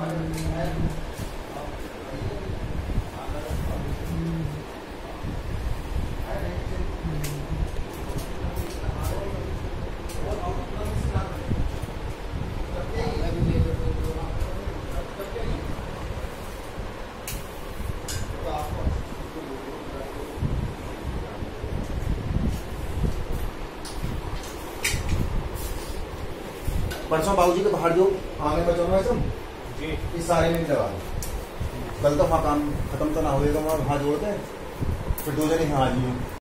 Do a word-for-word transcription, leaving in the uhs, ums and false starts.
परसों बाबूजी के बाहर जो आगे बचो ना तुम जी, इस सारे में लगा दो। कल तो वहाँ काम खत्म तो ना होएगा, वहाँ जोड़ते हैं फिर दो जने यहाँ आ जाइए।